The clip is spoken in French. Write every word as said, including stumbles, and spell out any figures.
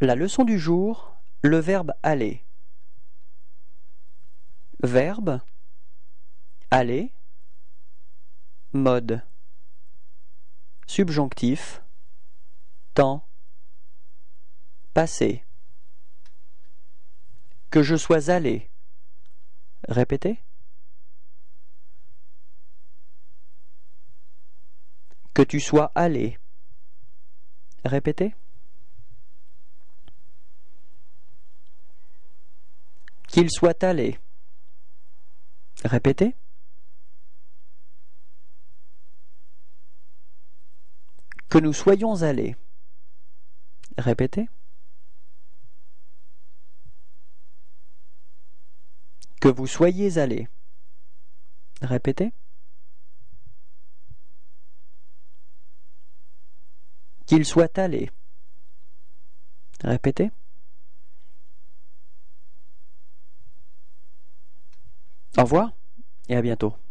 La leçon du jour, le verbe aller. Verbe, aller, mode. Subjonctif, temps, passé. Que je sois allé. Répétez. Que tu sois allé. Répétez. Qu'il soit allé. Répétez. Que nous soyons allés. Répétez. Que vous soyez allés. Répétez. Qu'il soit allé. Répétez. Au revoir et à bientôt.